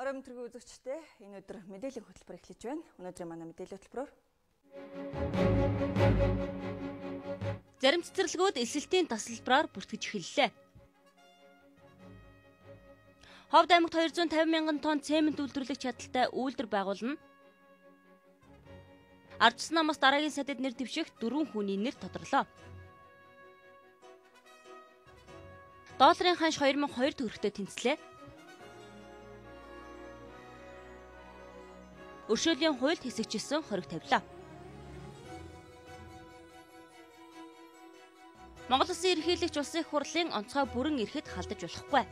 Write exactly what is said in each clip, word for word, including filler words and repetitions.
Орой мэтргийн үзэгчтэй энэ өдөр мэдээллийн хөтөлбөр эхлэж байна. Өнөөдрийн манай мэдээллийн хөтөлбөрөөр зарим цэцэрлэгүүд эсэлтийн тасалбараар бүртгэж эхэллээ. Ховд аймагт хоёр зуун тавин мянган тонн цемент үйлдвэрлэх чадалтай үйлдвэр байгуулна. Ардчилсан намаас дараагийн садад нэр дэвших дөрвөн хүний нэр тодорлоо. Долларын ханш хоёр мянган хоёр төгрөгтэй тэнцлээ. Өршөөлийн хуульд хэсэгчилсэн хориг тавилаа. Монгол Улсын ерөнхийлөгч улсын их хурлын онцгой бүрэн эрэхэд халдаж болохгүй.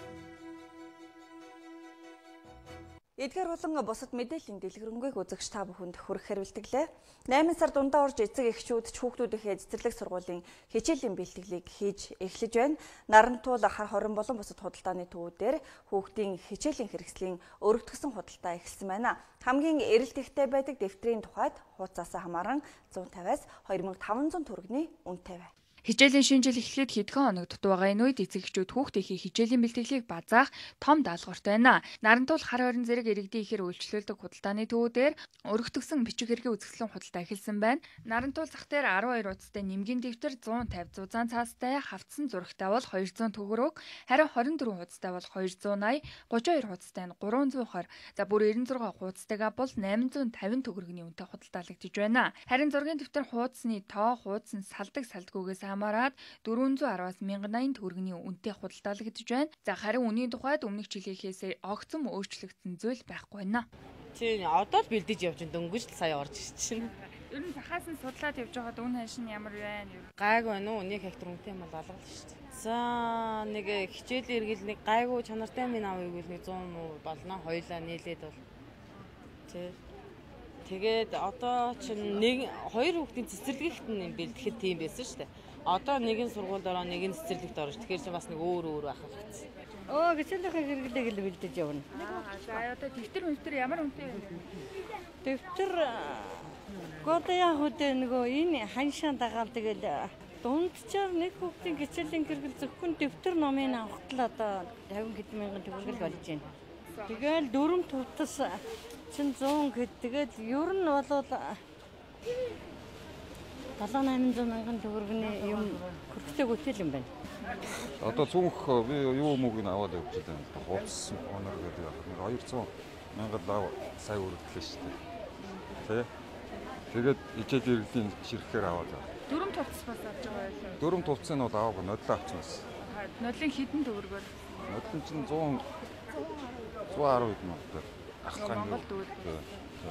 Эдгээр болон бусад мэдээллийн дэлгэрэнгүй үзэгч та бүхэнд хүрэх хариултаглаа. найман сар дундаа орж эцэг эхчүүд хүүхдүүдийнхээ цэцэрлэг сургуулийн хичээлийн бэлтгэлийг хийж эхлэж байна. Нарантуул хар хорин болон бусад худалдааны төвүүдээр хүүхдийн хичээлийн хэрэгслийн өргөдгсөн худалдаа эхэлсэн байна. Хамгийн эрэлт ихтэй байдаг дэвтрийн тухайд хуудасаас хамааран зуун тавиас хоёр мянган таван зуун төгрөгийн үнэтэй байна. Хичээлийн шинэ жил эхлэхэд хэдхэн хоног дутуу байгаа энэ үед эцэг эхчүүд хүүхдийнхээ хичээлийн бэлтгэлийг базаах том даалгавартай байна. Нарантуул хар хорин зэрэг иргэдийн ихээр үйлчлүүлдэг худалдааны төвүүдээр өргөтгсөн бичиг хэргийн үзэсгэлэн худалдаа эхэлсэн байна. Нарантуул зах дээр арван хоёр утастай нэмгийн дэвтэр зуун тавь зузаан цаастай хавцсан зурагтай бол хоёр зуун төгрөг, харин хорин дөрвөн хуудастай бол хоёр зуун аяа, гурван хоёр хуудастай нь гурван зуун хоёр, за бүр эрдэнэ зураг хуудастайгаа бол найман зуун тавин төгрөгийн үнэтэй худалдаалагдж байна. Харин зургийн дэвтэр хуудасны тоо хуудас нь салдаг салдгүйгээс хамаараад дөрвөн зуун араваас мянган аян төгрөгийн үнэтэй худалдаалагдж байна. За харин үнийн тухайд өмнөх жилийнхээс огцом өөрчлөгдсөн зүйл байхгүй байна. Чи одоо л бэлдэж явж байна. Дөнгөж л сая орж ирж байна. Ер нь захаас нь судлаад явж байгаад үн ханш нь ямар байна? Гайгүй байна уу? Нэг хектар үнэтэй юм бол алгалаа шүү дээ. За нэг хичээлийн эргэл нэг гайгүй чанартай минь авъя гэвэл нэг зуун муу болно. Хоёлаа нийлээд бол. Тэ. Тэгээд одоо чинь нэг хоёр хүүхдийн цэцэрлэгт нь бэлдэхэд тийм байсан шүү дээ. Одоо нэгэн сургуульд ороо нэгэн цэцэрлэгт орж. Тэгэхээр чи бас нэг өөр өөр байх хэрэгтэй. Оо гişлэхээ хэрэглээг л бэлдэж явна. За одоо дэвтэр өнтөр ямар үнэтэй вэ? Дэвтэр годяа хөдөө нөгөө энэ ханшаа дагаал тэгэл дундчаар нэг хүүхдийн гişлийн хэрэгэл зөвхөн дэвтэр номын авахтал одоо тавин хэдэн мянган төгрөг болж байна. Тэгэл дөрөв тутас чин зуун гэд тэгэл ер нь болвол долоо найман зуун мянган төгрөгийн юм хөргөтэй гүтэл юм байна. Одоо цүнх би юу мөгийг аваад явж байна. Хуудас онор гэдэг яг хоёр зуун мянган лав сая өргөдлөө шүү дээ. Тэ. Тэгээд ичээд иргэлийн ширхээр аваад. Дөрөв тувцас бас авч байгаа байлаа. Дөрөв тувцсыг нь аваагүй нодлоо авчихсан. Нодлын хідэн төгрөгөөр. Нодлын чинь зуун зуун арав хэдэн мөнгөтэй. Ахсан Монгол төгрөг.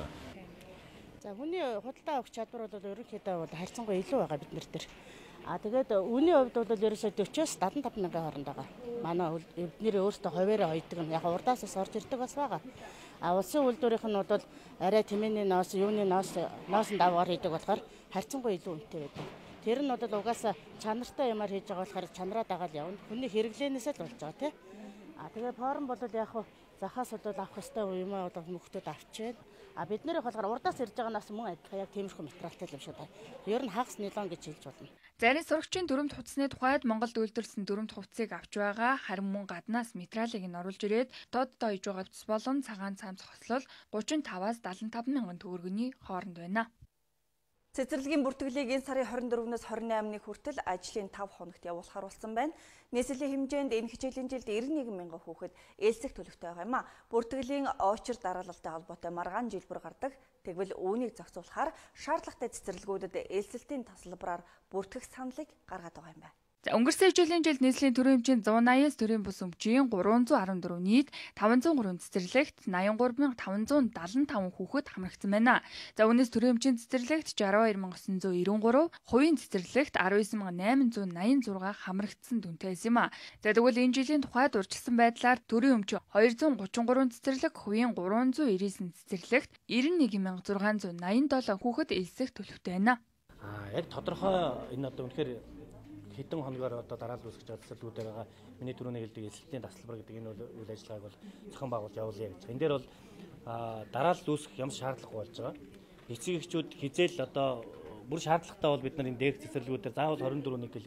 За хүний худалдаа авах чадвар бол ерөнхийдөө бол харьцангуй илүү байгаа бид нар дээр. А тэгээд үүний хувьд бол ерөөсөө дөрвөөс дадлан таван мянган хооронд байгаа. Манай эднэр өөрсдөө хуваараа ойдог нь яг урдаас орж ирдэг бас байгаа. А улсын үйлдвэрийнх нь бол арай тэмээний ноос, юуны ноос, ноосонд аваар хийдэг болохоор харьцангуй илүү үнэтэй байдаг. Тэр нь бол угаасаа чанартай юмар хийж байгаа болохоор чанараа дагаал явна. Хүний хэрэглэнээс л болж байгаа тийм. А тэгээд форм бол яг захаас бол авах хэвээр юм аа бол мөхтөд авчээд а бид нэрийг болохоор урдаас ирж байгаа нас мөн адилхан яг тиймэрхүү материалтай юм шиг байна. Ер нь хагас нилон гэж хэлж болно. Зарим сурагчийн дөрөв хувцсны тухайд Монголд үйлдвэрлэсэн дөрөв хувцсыг авч байгаа. Харин мөн гаднаас материалыг нь оруулж ирээд дод дойж байгаа цус болон цагаан цамц хослол гучин таваас дадлан таван мянган төгрөгийн хооронд байна. Цэцэрлэгийн бүртгэлийг энэ сарын хорин дөрвөөс хорин наймны хүртэл ажлын тав хоногт явуулахар болсон байна. Нийслэлийн хэмжээнд энэ хичээлийн жилд ирнэ нэгэн мянган хүүхэд ээлжлэх төлөвтэй байгаа юм а. Бүртгэлийн очир дараалалтай холбоотой маргаан жилбэр гардаг. Тэгвэл үүнийг зохицуулахаар шаардлагатай цэцэрлэгүүдэд ээлжилтийн тасалбараар бүртгэх саналыг гаргаад байгаа юм байна. За өнгөрсөн жилийн жилд нийслэлийн төрийн хэмжээнд зуун аяас төрийн бус өмчийн гурван зуун арван дөрөв нийт таван зуун гурван цэцэрлэгт найман гурав мянган таван зуун дадлан таван хүүхэд хамрагдсан байна. За үүнээс төрийн хэмжээний цэцэрлэгт шестдесет хоёр мянган осон зуун ирвэн гурав, хувийн цэцэрлэгт арван эсен мянган найман зуун наян зураг хамрагдсан дүнтэй байсан юм а. За тэгвэл энэ жилийн тухайд урьдчилсан байдлаар төрийн өмч хоёр зуун гучин гурван цэцэрлэг, хувийн гурван зуун ирээсэн цэцэрлэгт ирнэ нэгэн мянган зургаан зуун наян долоо хүүхэд ээлжлэх төлөвтэй байна. Аа яг тодорхой энэ одоо үнэхээр хэдэн хоногоор одоо дараалал үүсгэж байгаа цэцэрлэгүүдээр байгаа миний түрүүний хэлдэг эсэлтийн тасалбар гэдэг энэ үйл ажиллагааг бол зохион байгуулж явуулъя гэж. Энэ дээр бол дараалал үүсгэх ямар шаардлагагүй болж байгаа. Эцэг эхчүүд хизээл одоо бүр шаардлагатай бол бид нар энэ дээх цэцэрлэгүүдээр заавал хорин дөрөв нэг гэлгүй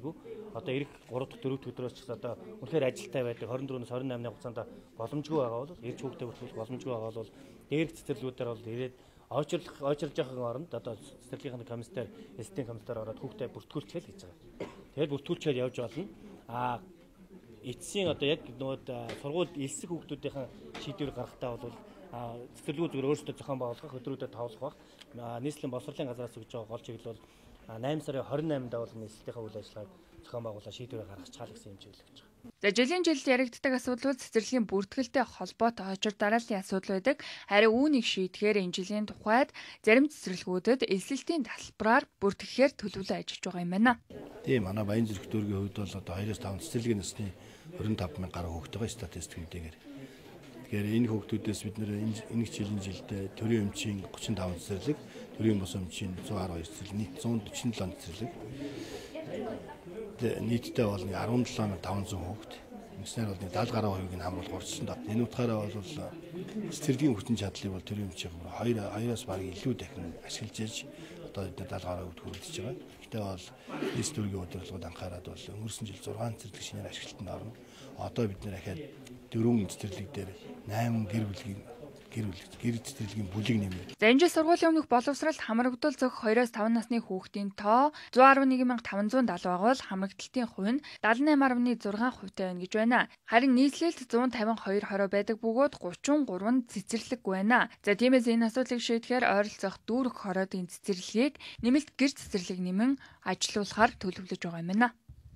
одоо ирэх гурав дахь дөрөв дэх өдрөөс ч гэсэн одоо үнэхээр ажилтай байдаг хорин дөрвөөс хорин наймны хугацаанд боломжгүй байгаа бол ирж хүүхдээ бүртгэх боломжгүй байгаа бол дээрх цэцэрлэгүүдээр бол ирээд ойчрлах ойчрлж явахын оронд одоо цэцэрлэгийн комиссар эсдийн комиссар ороод хүүхдээ бүртгүүлчихэл гэж байгаа. Тэгээд бүртгүүлчээр явж болно. Аа эцсийн одоо яг нөгөө сургуульд элсэх хүүхдүүдийн шийдвэр гаргахтаа бол цэцэрлэгүүд зүгээр өөрсдөө зохион байгуулах өдрүүдэд тавлах баг. Нийслэлийн боловсролын газраас өгж байгаа гол чиглэл бол найман сарын хорин найманд бол нийслэлийнхээ үйл ажиллагааг зохион байгуулах шийдвэрээ гаргах чаал гэсэн юм чиглэл гэж байгаа. За жилийн жилд яригддаг асуудал бол цэцэрлэгийн бүртгэлтэй холбоотой очир дарааллын асуудал байдаг. Харин үүнийг шийдэхээр энэ жилийн тухайд зарим цэцэрлэгүүдэд эсэлтийн талбараар бүртгэхээр төлөвлөлөө ажиллаж байгаа юм байна. Тийм манай Баян Зүрх дүүргийн хувьд бол одоо хоёроос таван цэцэрлэгийн насны хорин таван мянган гаруй хүүхэд байгаа статистикүүдээр. Тэгэхээр энэ хүүхдүүдээс бид нэр энэ жилийн жилдээ төрийн өмчийн гучин таван цэцэрлэг, төрийн бус өмчийн зуун арван хоёр цэцэрлэг, нийт зуун дөрвөн жилийн цэцэрлэг. Нийтдээ бол арван жилийн таван зуун хүүхэд. Ингэснээр бол даалга гараа хоёрыг хамруулах урьдчилан тав. Энэ утгаараа бол цэцэрлэгийн хүчин чадлыг бол төрийн өмчийн хоёр хоёроос бараг илүү дахин ашиглаж иж одоо бид даалга гараа хүргэж байгаа. Гэтэл бол эс дүүргийн удирдлагууд анхаарал бол өнгөрсөн жил зургаан цэцэрлэг шинээр ашиглалтанд орно. Одоо бид нэр ахаад дөрвөн цэцэрлэг дээр найман гэр бүлийн гэр бүл гэр цэцэрлэгийн бүлэг нэмээ. За энэ жил сургуулийн өмнөх боловсролд хамрагдвал зөв хоёроос таван насны хүүхдийн тоо зуун арван нэг мянган таван зуун далуу байгаа бол хамрагдалтын хувь нь дадлан найман арван зургаан хувьтай байна гэж байна. Харин нийслэлд зуун тавин хоёр хороо байдаг бөгөөд гучин гурван цэцэрлэг байна. За тиймээс энэ асуудлыг шийдэхээр ойролцоох дүүрэг хороодын цэцэрлэгийг нэмэлт гэр цэцэрлэг нэмэн ажилуулахаар төлөвлөж байгаа юм байна.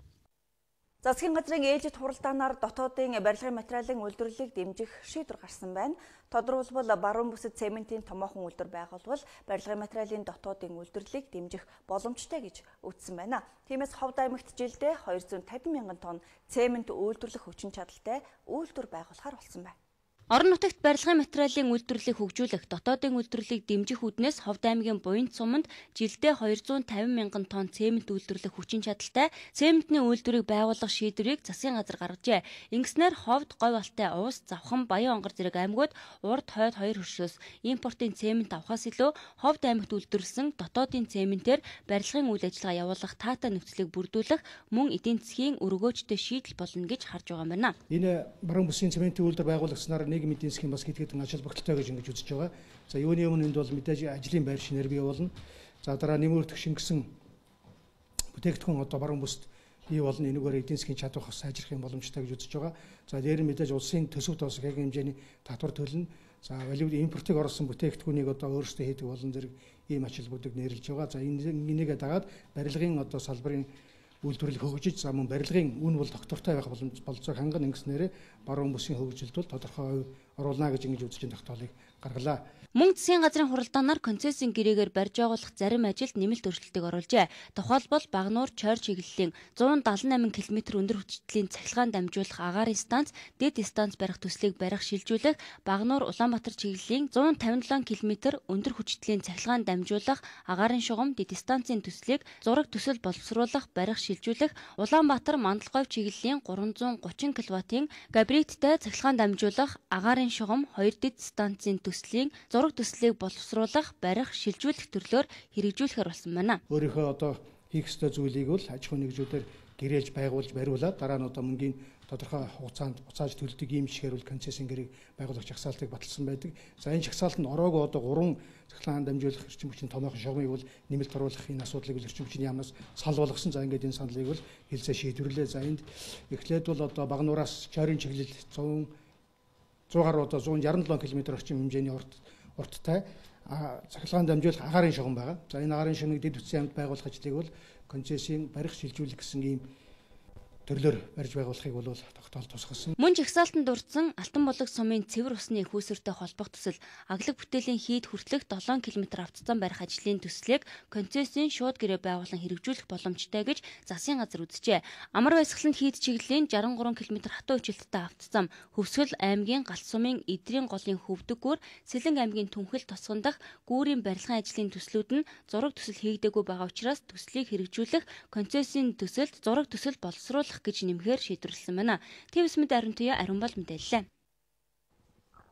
Засгийн газрын ээлжид хуралдаанаар дотоодын барилгын материалын үйлдвэрлэлийг дэмжих шийдвэр гарсан байна. Тодорхойлбол баруун бүсэд цементийн томоохон үйлдвэр байгуулвал барилгын материалын дотоодын үйлдвэрлэлийг дэмжих боломжтой гэж үзсэн байна. Тиймээс Ховд аймагт жилдээ хоёр зуун тавин мянган тонн цемент үйлдвэрлэх хүчин чадалтай үйлдвэр байгуулахаар болсон байна. Орон нутагт барилгын материалын үйлдвэрлэлийг хөгжүүлэх, дотоодын үйлдвэрлэлийг дэмжих үүднээс Ховд аймгийн Буянт суманд жилдээ хоёр зуун тавин мянган тонн цемент үйлдвэрлэх хүчин чадалтай цементний үйлдвэрийг байгуулах шийдвэрийг засгийн газар гаргажээ. Ингэснээр Ховд, Говь алтай, Уус, Завхан, Баян онгор зэрэг аймагуд урд хойд хоёр хөршөөс импортын цемент авахаас илүү Ховд аймагт үйлдвэрлэсэн дотоодын цементээр барилгын үйл ажиллагаа явуулах таатай нөхцөлийг бүрдүүлэх мөн эдийн засгийн өргөөжтэй шийдэл болно гэж харж байгаа юм байна. Энэ баруун бүсийн цементийн үйлдвэр байгуулагчнаар нийгмийн эдийн засгийн бас хэд хэдэн ажил багталтай гэж ингэж үзэж байгаа. За юуны өмнө энд бол мэдээж ажлын байр шинээр бий болно. За дараа нэмэгдэх шингэсэн бүтээгдэхүүн одоо баруун бүсд бий болно. Энэгээр эдийн засгийн чадвар бас сайжрах юм боломжтой гэж үзэж байгаа. За дээр нь мэдээж улсын төсөвт бас яг хэмжээний татвар төлнө. За валют импортыг оруулсан бүтээгдэхүүнийг одоо өөрсдөө хийдэг болон зэрэг ийм ачааллуудыг нэрлэж байгаа. За энэгээ дагаад барилгын одоо салбарын үйлдвэрлэл хөгжиж за мөн барилгын үн бол доктортой байх боломж болцоог ханган ингэснээр баруун бүсийн хөгжилд бол тодорхой оруулна гэж ингэж үзэж байгаа тогтоолыг гаргалаа. Мөн засгийн газрын хуралдаанаар концессийн гэрээгээр барьж байгуулах зарим ажилд нэмэлт өөрчлөлтийг оруулжээ. Тухайлбал Багнуур Чойр чиглэлийн зуун дадлан найман километр өндөр хүчтэлийн цахилгаан дамжуулах агаарын станц, дэд станц барих төслийг барих шилжүүлэх, Багнуур Улаанбаатар чиглэлийн зуун тавин долоо километр өндөр хүчтэлийн цахилгаан дамжуулах агаарын шугам, дэд станцын төслийг зураг төсөл боловсруулах, барих шилжүүлэх, Улаанбаатар Мандалговь чиглэлийн гурван зуун гучин киловаттын габариттай цахилгаан дамжуулах агаарын шугам, хоёр дэд станцын төслийн зураг төслийг боловсруулах, барих, шилжүүлэх төрлөөр хэрэгжүүлэхээр болсон байна. Өөрийнхөө одоо хийх ёстой зүйлийг бол аж ахуйн нэгжүүдээр гэрээлж байгуулж бариулаад дараа нь одоо мөнгөний тодорхой хугацаанд буцааж төлдөг ийм жишгээр бол концессийн гэрээг байгуулагч жагсаалтыг баталсан байдаг. За энэ жагсаалтанд ороогүй одоо гурван цахилгаан дамжуулах эрчим хүчний томоохон шугамыг бол нэмэлт оруулах энэ асуудлыг бол эрчим хүчний яамнаас сал болгосон. За ингээд энэ саналыг бол хэлцээ шийдвэрлээ. За энд эхлээд бол одоо Багнуураас Чойрын чиглэл зуун зуун гаруй одоо зуун шарсан долоо километр орчим хэмжээний урт урттай цахилгаан дамжуулах агаарын шугам байгаа. За энэ агаарын шугамыг дэд бүтцийн амд байгуулах ажлыг бол концессийн барих шилжүүлэх гэсэн ийм төрлөөр барьж байгуулахыг бол тогтоол тусгасан. Мөн жагсаалтанд дурдсан Алтан булаг сумын цэвэр усны хүүсэртэй холбох төсөл аглаг бүтээлийн хийд хүртэлх долоо километр автоцсан барих ажлын төслийг концессийн шууд гэрээ байгуулан хэрэгжүүлэх боломжтой гэж засгийн газар үзжээ. Амар баясгаланд хийд чиглэлийн шарсан гурван километр хатуу хүчилттэй автоцсан Хөвсгөл аймгийн Галт сумын Идрийн голын Хөвдөг гүр, Сэлэнг аймгийн Түнхэл тосгон дах гүүрийн барилгын ажлын төслүүд нь зураг төсөл хийгдээгүй байгаа учраас төслийг хэрэгжүүлэх концессийн төсөлд зураг төсөл боловсруулах гэж нэмэхээр шийдвэрлсэн байна. Твс мэд Ариун Туяа Ариун бол мэдээллээ.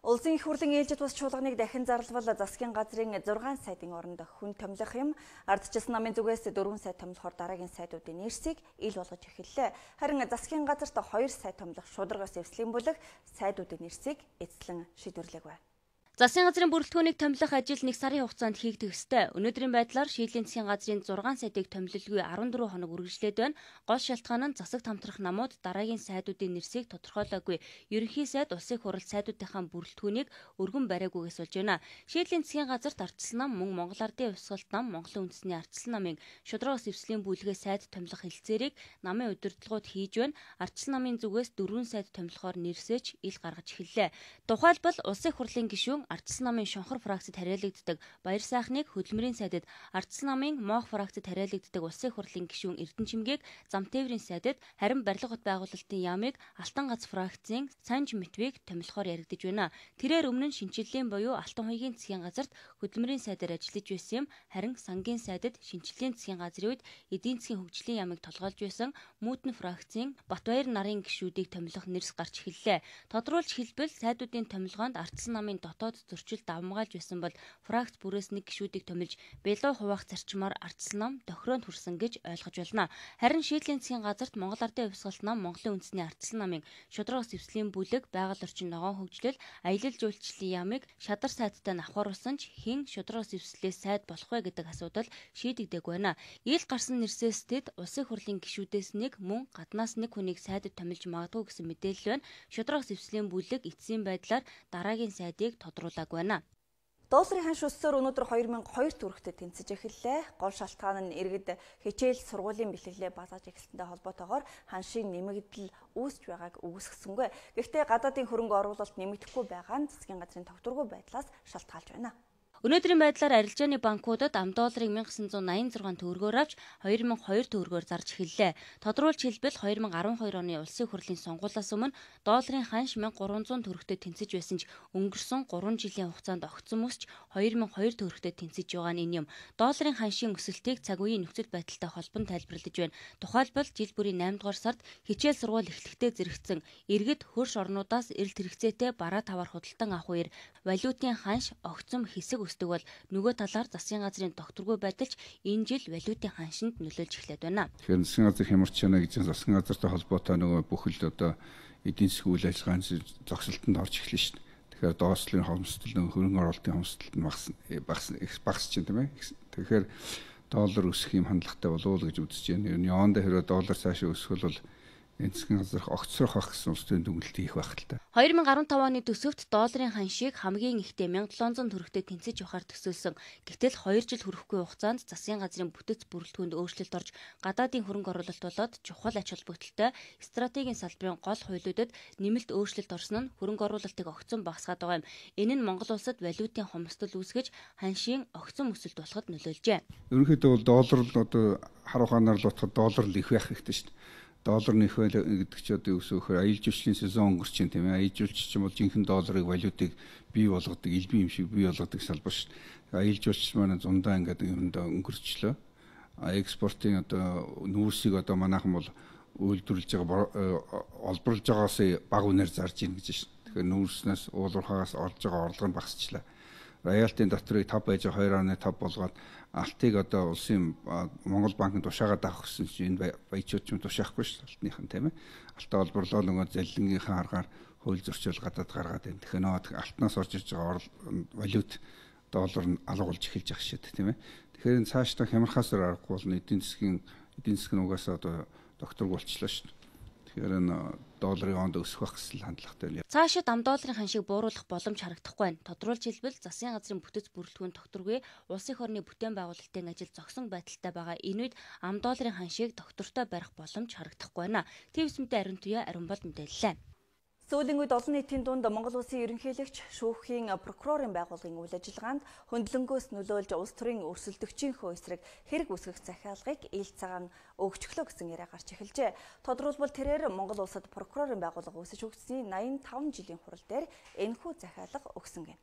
Улсын их хурлын ээлжид бас чуулганыг дахин зарлавал засгийн газрын зургаан сайдын оронд хүн томилох юм. Ардчилсан намын зүгээс дөрвөн сайд томилохоор дараагийн сайдуудын нэрсийг ил болгож эхэллээ. Харин засгийн газарт хоёр сайд томилох шударгаас эвслийн бүлэг сайдуудын нэрсийг эцэслэн шийдвэрлэв. Засгийн газрын бүрэлдэхүүнийг томилох ажил нэг сарын хугацаанд хийгдэх ёстой. Өнөөдрийн байдлаар шийдлийн засгийн газрын зургаан сайдыг томилолгүй арван дөрвөн хоног үргэлжлээд байна. Гол шалтгаан нь засаг хамтрах намууд дараагийн сайдуудын нэрсийг тодорхойлоогүй. Ерөнхий сайд улсын хурал сайдуудынхаа бүрэлдэхүүнийг өргөн бариагүйгээс болж байна. Шийдлийн засгийн газарт ардчилсан нам мөн Монгол Ардын Хувьсгалт нам, Монголын үндэсний ардчилсан намын шударгаас эвслийн бүлгээ сайд томилох хэлцээрийг намын удирдлагууд хийж байна. Ардчилсан намын зүгээс дөрвөн сайд томилохоор нэрсэж ил гаргаж эхэллээ. Тухайлбал улсын хурлын гишүүн Ардчилсан намын Шонхор фракцид хариалагддаг Баяр сайхныг хөдөлмөрийн сайдад, Ардчилсан намын Моох фракцид хариалагддаг Улсын хурлын гишүүн Эрдэнэчимгээг Замтээврийн сайдад, харин Барилга хот байгуулалтын яамыг Алтан гац фракцийн Санж Митвийг томилохоор яригдж байна. Тэрээр өмнө нь шинчиллийн буюу Алтан хуйгийн засгийн газарт хөдөлмөрийн сайдаар ажиллаж байсан юм, харин Сангийн сайдад шинчиллийн засгийн газрын үед эдийн засгийн хөгжлийн яамыг толгойлж байсан Мүүдэн фракцийн Батбаяр нарын гишүүдийг томилох нэрс гарч эхэллээ. Тодруулж хэлбэл сайдуудын томилгоонд Ардчилсан намын дотоод зөрчил давмгаалж байсан бол фракц бүрээс нэг гишүүдийг томилж бело хуваах зарчмаар Ардчилсан нам тохироонд хүрсэн гэж ойлгож байна. Харин шийдлийн засгийн газарт Монгол Ардын Хувьсгалт нам, Монголын үндэсний ардчилсан намын шударгаас эвслийн бүлэг, байгаль орчин ногоон хөгжлөл, аялал жуулчлалын яамыг шадар сайдтай авахруулсан ч хэн шударгаас эвслээс сайд болох вэ гэдэг асуудал шийдэгдээгүй байна. Ил гарсан нэрсээс тэд улсын хурлын гишүүдээс нэг мөн гаднаас нэг хүнийг сайдад томилж магадгүй гэсэн мэдээлэл байна. Шударгаас эвслийн бүлэг эцсийн байдлаар дараагийн сайдыг тодруулаагүй байна. Дуулрын ханш өссөөр өнөөдөр хоёр мянга хоёр төгрөгтөд тэнцэж эхэллээ. Гол шалтгаан нь иргэд хичээл сургуулийн бэлтгэлээ базааж эхэлсэнтэй холбоотойгоор ханшийн нэмэгдэл үүсч байгааг үгүйсгэсэнгүй. Гэхдээ гадаадын хөрөнгө оруулалт нэмэгдэхгүй байгаа нь засгийн газрын тогтворгүй байдлаас шалтгаалж байна. Өнөөдрийн байдлаар арилжааны банкудад ам долларыг мянга гэсэн зуун найман зургаан төгрөгөөр авч хоёр мянга хоёр төгрөгөөр зарж эхэллээ. Тодруулж хэлбэл хоёр мянга арван хоёр оны улсын хурлын сонгуулиас өмнө долларын ханш мянга гурван зуун төгрөгтөд тэнцэж байсан ч өнгөрсөн гурван жилийн хугацаанд огцон өсч хоёр мянга хоёр төгрөгтөд тэнцэж байгаа нь энэ юм. Долларын ханшийн өсөлтийг цаг үеийн нөхцөл байдалтай холбон тайлбарлаж байна. Тухайлбал жил бүрийн найман дугаар сард хичээл сургууль эхлэхдээ зэрэгцэн иргэд хөрш орнуудаас эрэлт хэрэгцээтэй бараа таваар худалдан авах үеэр валютын ханш огцом хэсэг бол нөгөө талаар засгийн газрын тогтворгүй байдалч энэ жил валютын ханшинд нөлөөлж эхлээд байна. Тэгэхээр засгийн газар хямарч байна гэж засгийн газартай холбоотой нөгөө бүхэл одоо эдийн засгийн үйл ажиллагааны зогсолтод орж эхэлнэ шүү дээ. Тэгэхээр доослын хомсдол нөгөө хөрөнгө оруулалтын хомсдолд багасна багасна багасч чинь тийм ээ. Тэгэхээр доллар өсөх юм хандлагатай болов уу гэж үзэж байна. Ер нь яонда хэрэг доллар цаашаа өсөх бол засгийн газар огцрох ах гэсэн улсын дүгнэлт хийх байх л та. хоёр мянга арван таван оны төсөвт долларын ханшийг хамгийн ихтэй мянга долоон зуун төгрөгтөд тэнцэж явахаар төсөөлсөн. Гэтэл хоёр жил хүрэхгүй хугацаанд засгийн газрын бүтэц бүрэлдэхүүнд өөрчлөлт орж гадаадын хөрөнгө оруулалт болоод чухал ач холбогдолтой стратегийн салбарын гол хуулиудад нэмэлт өөрчлөлт орсон нь хөрөнгө оруулалтыг огцон багасгаад байгаа юм. Энэ нь Монгол улсад валютын хомсдол үүсгэж ханшийн огцон өсөлт болоход нөлөөлжээ. Ерөнхийдөө бол доллар л одоо хар ухаанаар л утгад доллар л их байх хэрэгтэй шүү дээ. Доллар нэх гэдэг чи одоо юу гэсэн вэ? Аялал жуулчлалын сезон өнгөрч чинь тийм ээ. Аялал жуулч ч юм бол жинхэнэ долларыг валютыг бий болгодог, элбэг юм шиг бий болгодог салбар шүү дээ. Аялал жуулч маань зундаа ингээд юмдаа өнгөрчлөө. Экспортын одоо нүүрсийг одоо манайхан бол үйлдвэрлэж байгаа олборлж байгаас бага үнээр зарж ийн гэж шүү. Тэгэхээр нүүрснээс уулуурхаагаас олж байгаа орлого нь багасчлаа. Роялтын доторыг тав байж хоёр оноо тав болгоод алтыг одоо улсын Монгол банкнд тушаагаад авах гэсэн чинь энэ баячууд ч тушаахгүй шүү дээ алтныхан тийм ээ. Алтаа олборлоо нөгөө заллингийнхаа аргаар хууль зөрчил гадаад гаргаад байна. Тэгэхээр нөгөө алтнаас орж иж байгаа валют доллар нь алгуулж эхэлж байгаа шүү дээ тийм ээ. Тэгэхээр цаашдаа хямрахаасаар аргагүй бол эдийн засгийн эдийн засгийн угаасаа одоо докторг болчихлоо шүү дээ. Тэгэхээр энэ долларын онд өсөх байх гэсэн хандлагатай байна. Цаашид ам долларын ханшийг бууруулах боломж харагдахгүй байна. Тодруулж хэлбэл засгийн газрын бүтэц бүрэлдэхүүн тогтворгүй, улсын орны бүтээн байгуулалтын ажил зогсон байдалтай байгаа. Энэ үед ам долларын ханшийг доктортой барих боломж харагдахгүй байна. Твс-мтэй ариун туяа ариун бол мэдээллээ. Сүүлийн үед олон нийтийн дунд Монгол улсын ерөнхийлөгч шүүхийн прокурорын байгууллагын үйл ажиллагаанд хөндлөнгөөс нөлөөлж улс төрийн өрсөлдөгчийнхөө эсрэг хэрэг үүсгэх захиалгыг ил цагаан өгчглөө гэсэн яриа гарч эхэлжээ. Тодорхойлбол тэрээр Монгол улсад прокурорын байгууллага үүсэж өгсөн найман таван жилийн хурал дээр энэхүү захиалга өгсөн гэнэ.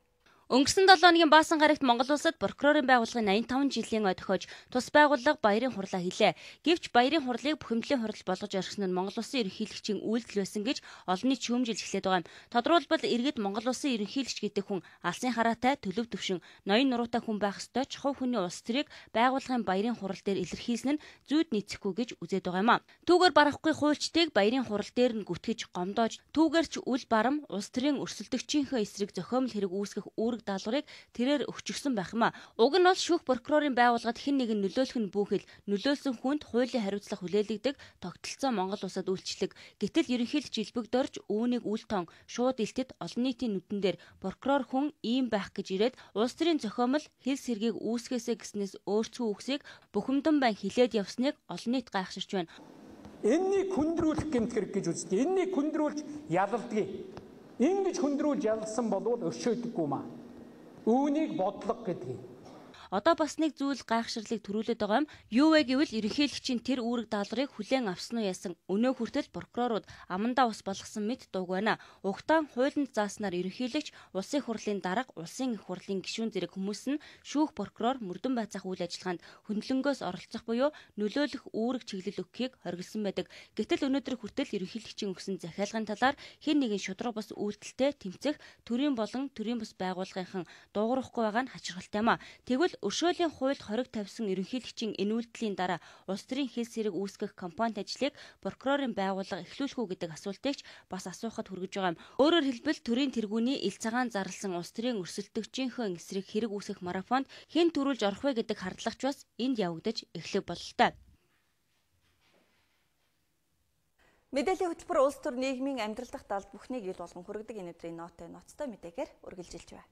Өнгөрсөн долоо хоногийн Баасан гарагт Монгол улсад прокурорын байгууллагын восемьдесят таван жилийн ой тохиож тус байгууллага баярын хурлаа хийлээ. Гэвч баярын хурлыг бухимдлын хурал болгож орхисон нь Монгол улсын ерөнхийлөгчийн үйлдэл байсан гэж олонний шүүмжилж эхлээд байгаа юм. Тодорхойлбол иргэд Монгол улсын ерөнхийлөгч гэдэг хүн алсын хараатай, төлөв төвшин, ноён нуруутай хүн байх ёстой ч хувь хүний улс төрийг байгууллагын баярын хурал дээр илэрхийлсэн нь зүйд нийцэхгүй гэж үзээд байгаа юм а. Түүгээр барахгүй хуульчдыг баярын хурал дээр нь гүтгэж, гомдоож, түүгээр ч үл барам улс төрийн өрсөлдөгчийнхөө эсрэг зохиомл хэрэг үүсгэх үүрэг даалгаврыг тэрээр өгчихсөн байх юм а. Уг нь бол шүүх прокурорын байгууллагад хэн нэгэн нөлөөлөх нь бүхэл нөлөөлсөн хүнд хуулийн хариуцлага хүлээлгдэг тогтолцоо Монгол улсад үйлчлэг. Гэтэл ерөнхийлөгч илбэгдорж үүнийг үл тон шууд илтэд олон нийтийн нүдэн дээр прокурор хүн ийм байх гэж ирээд улс төрийн зохиомл хэл сэргийг үүсгээсэ гэснээс өөрсдөө үгсийг бухимдан байн хилээд явсныг олон нийт гайхширч байна. Энэнийг хүндрүүлэх гэмт хэрэг гэж үздэг. Энэнийг хүндрүүлж ялалдгийг. Ингэж хүндрүүлж ялсан болвол өршөөдөггүй маа. Үүнийг бодлого гэдэг. Одоо бас нэг зүйл гайхширлыг төрүүлээд байгаа юм. Юу вэ гэвэл ерөнхийлөгчийн тэр үүрэг даалгаврыг хүлээн авсан уу яасан өнөө хүртэл прокурорууд амандаа ус болгосон мэт дууг байна. Угтаан хуулинд зааснаар ерөнхийлөгч, улсын хурлын дарга, улсын их хурлын гишүүн зэрэг хүмүүс нь шүүх прокурор мөрдөн байцаах үйл ажиллагаанд хөндлөнгөөс оролцох буюу нөлөөлөх үүрэг чиглэл өгөхийг хориглосон байдаг. Гэтэл өнөөдөр хүртэл ерөнхийлөгчийн өгсөн захиалгын талаар хэн нэгэн шудраг бус үйлдэлтэй тэмцэх төрийн болон төрийн бус байгууллагынхан дуугарахгүй байгаа нь хачирхалтай юм а. Тэгвэл өршөөлийн хуульд хориг тавьсан ерөнхийлөгчийн энэ үйлдэлийн дараа улс төрийн хэл сэрэг үүсгэх компанид ажлыг прокурорын байгууллага эхлүүлэх үү гэдэг асуултыг ч бас асуухад хүргэж байгаа юм. Өөрөөр хэлбэл төрийн тэргүүний ил цагаан зарласан улс төрийн өрсөлдөгчийнхөө эсрэг хэрэг үүсгэх марафонд хэн төрүүлж орох вэ гэдэг хардлагч бас энд явагдаж эхлэх бололтой. Мэдээллийн хөтөлбөр улс төр нийгмийн амьдрал дахь далд бүхнийг ил болгон хүргэдэг энэ өдрийн нотой ноцтой мэдээгээр үргэлжилж байна.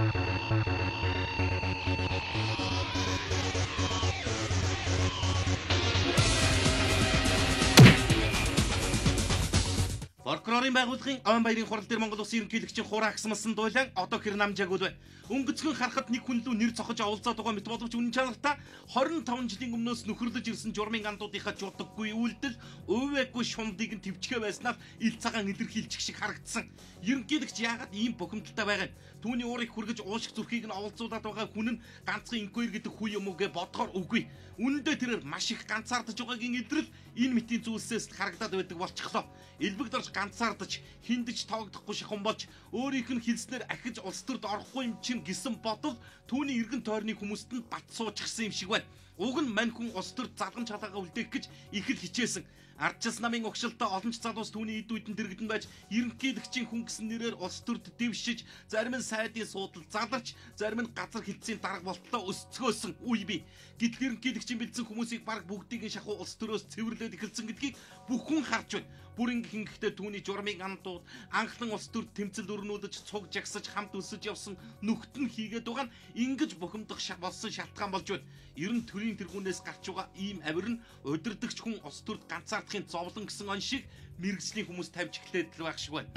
Прокурорын байгууллагын Овен баярын хурал дээр Монгол улсын ерөнхийлөгчийн хураа агсмасан дуулан одоо хэр намжааг үлвэ. Өнгөцгөн харахад нэг хүн лүү нэр цохож авалцаад байгаа мэт боловч үнэн чанартай хорин таван жилийн өмнөөс нөхөрлөж ирсэн журмын андуудынхаа жуудаггүй үйлдэл өвөөгүй шундыг нь төвчгөө байснаар ил цагаан илэрхийлчих шиг харагдсан. Ерөнхийлөгч яагаад ийм бухимдалтай байгаа юм? Түүний уурыг хүргэж ууших зүрхийг нь оволцуулаад байгаа хүн нь ганцхан инквайр гэдэг хүү юм уу гэ бодохоор үгүй. Үнэндээ тэрээр маш их ганцаардаж байгаагийн илрэл энэ мэтийн зүйлсээс харагдаад байдаг болчихлоо. Элбэгдорж ганцаардаж хиндэж тоогдохгүй шихэн болж өөрийнх нь хэлснээр ахиж улс төрд орохгүй юм чинь гэсэн бодол түүний эргэн тойрны хүмүүст нь бат суучихсан юм шиг байна. Уг нь мань хүн улс төрд залган чалаагаа үлдээх гэж их л хичээсэн. Ардчилс намын угшилтай олон ч залуус түүний эд үйдэн дэрэгдэн байж ерөнхийлөгчийн хүн гэсэн нэрээр улс төрд дэвшиж зарим нь сайдын суудал заларч зарим нь газар хэлтсийн дарга болтлоо өсцгөөсөн үе бий. Гэтэл ерөнхийлөгчийн бэлдсэн хүмүүсийг баг бүгдийг нь шахуу улс төрөөс цэвэрлээд эхэлсэн гэдгийг бүх хүн харж байна. Бүр ингэхдээ түүний журмын андууд анхлан улс төрд тэмцэл өрнүүлж цуг жагсаж хамт өсөж явсан нүхт нь хийгээд байгаа нь ингэж бухимдах болсон шалтгаан болж байна. Ер нь төрийн тэргүүнээс гарч байгаа ийм авир нь удирдагч хүн улс төрд ганцаардахын зовлон гэсэн он шиг мэрэгжлийн хүмүүс тавьж эхлээд л байх шиг байна.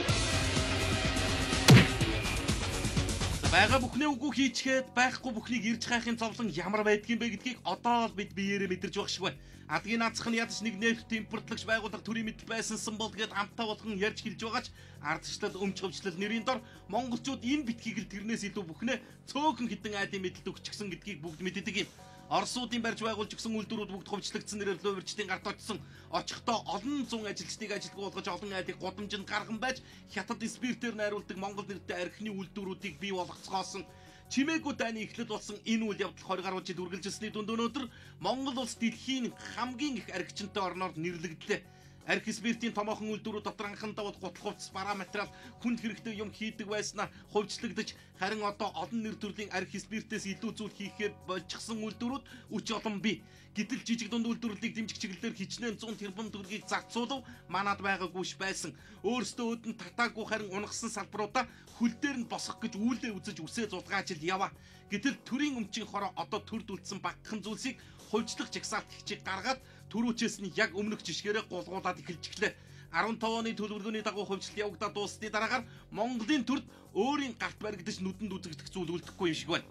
Бага бүхнээ үгүй хийчихэд байхгүй бүхнийг ирж хайхын зовлон ямар байдгийм бэ гэдгийг одоо л бид биеэрээ мэдэрч байх шиг байна. Адгийн наацх нь ядаж нэг нефт импортлогч байгууллага төрийн мэдл байсансан бол гээд амтаа болгон ярьж хэлж байгаач ардчлал өмч хөвчлөл нэрийн дор монголчууд энэ битгийг л тэрнээс илүү бүхнээ цөөхөн хідэн айдын мэдэлд өгчихсөн гэдгийг бүгд мэддэг юм. Оросуудын барьж байгуулж өгсөн үйлдвэрүүд бүгд хувьчлагдсан нэрээр луурчдын гарт очсон. Очихдоо олон зуун ажилчдыг ажилгүй болгож олон айдыг гудамжинд гарган байж хятад спиртээр найруулдаг монгол нэртэй архины үйлдвэрүүдийг бий болгоцгоосон. Чимээгүй дайны эхлэл болсон энэ үйл явдал двадцать гаруй жил үргэлжилсний дунд өнөөдөр Монгол улс дэлхийн хамгийн их архичинтай орноор нэрлэгдлээ. Архи спиртийн томоохон үйлдвэрүүд дотор анхандаа бол гутал хувцас, бараа материал, хүнд хэрэгтэй юм хийдэг байснаа хувьчлагдаж харин одоо олон нэр төрлийн архи спиртээс илүү зүйл хийхээр болчихсон үйлдвэрүүд үч олон бий. Гэтэл жижиг дунд үйлдвэрлэлийг дэмжих чиглэлээр хичнээн зуун тэрбум төгрөгийг зарцуулав манад байгаагүйш байсан. Өөрөөсөө өдөн татаагүй харин унагсан салбаруудаа хөл дээр нь босгох гэж үүлдээ үзэж үсээ зулгааж л яваа. Гэтэл төрийн өмчийн хороо одоо төрд үлдсэн багахан зүйлсийг хувьчлах жагсаалт хичээг гаргаад түрүүчээс нь яг өмнөх жишгээрээ гулгуулад эхэлж эхлэв. арван таван оны төлөвлөгөөний дагуу хувьчлал явагдаад дуусны дараагаар Монголын төрд өөрийн гарт баригдаж нүдэнд үзэгдэх зүйл үлдэхгүй юм шиг байна.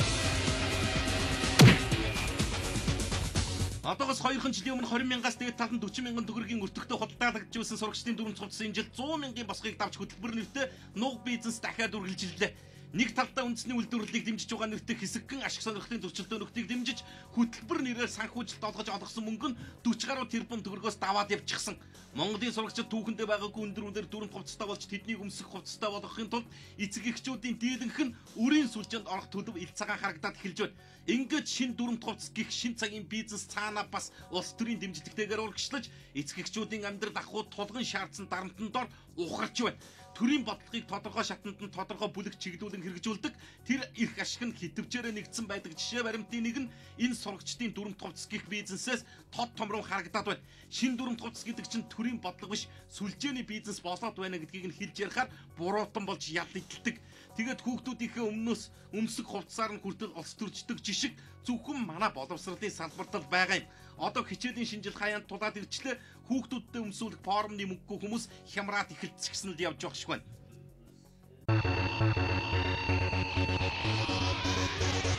Одоогоос хоёрхан жилийн өмнө двадцать мянгаас дээд талд forty мянган төгрөгийн өртөгтэй худалдаалагдчихсан сурагчдын дүрм цуцсан энэ жил one hundred мянган босгыг давж хөтөлбөр нэртэй нуг бизнес дахиад үргэлжиллээ. Нэг талдаа үндэсний үйлдвэрлэлийг дэмжиж байгаа нэртэй хэсэгхэн ашиг сонирхлын зөрчилдөөнүүдийг дэмжиж хөтөлбөр нэрээр санхүүжилт олгож олгосон мөнгө нь дөрвөн гаруй тэрбум төгрөгөөс даваад явчихсан. Монголын сурагчид түүхэндээ байгаагүй өндөр үнээр дүрм хувцастай болж тэднийг өмсөх хувцастай болгохын тулд эцэг эхчүүдийн дийлэнх нь үрийн сүлжээнд орох төлөв ил цагаан харагдаад эхэлж байна. Ингээд шин дүрм хувцас гих шин цагийн бизнес цаана бас улс төрийн дэмжлэгтэйгээр урагшлаж эцэг эхчүүдийн амьдрал ахуй тулгын шаардсан дарамтанд дор ухарч байна. Төрийн бодлогыг тодорхой шатанд нь тодорхой бүлэг чиглүүлэн хэрэгжүүлдэг тэр эрх ашиг нь хитвчээрээ нэгдсэн байдаг жишээ баримтын нэг нь энэ сурагчдын дүрм хувцас гих бизнесээс тод томрон харагдаад байна. Шин дүрм хувцас гэдэг чинь төрийн бодлого биш сүлжээний бизнес болоод байна гэдгийг нь хэлж ярихаар буруутан болж ял идэлдэг. Тэгээд хүүхдүүдийнхээ өмнөөс өмсөх хувцсаар нь хүртэл олс төрждөг жишг зөвхөн манай боловсролын салбарт л байгаа юм. Одоо хичээлийн шинжил хаяанд тулаад ирчлээ хүүхдүүдтэй өмсүүлэх формны мөнгөгүй хүмүүс хямраад эхэлцгсэн л явж байгаа шиг байна.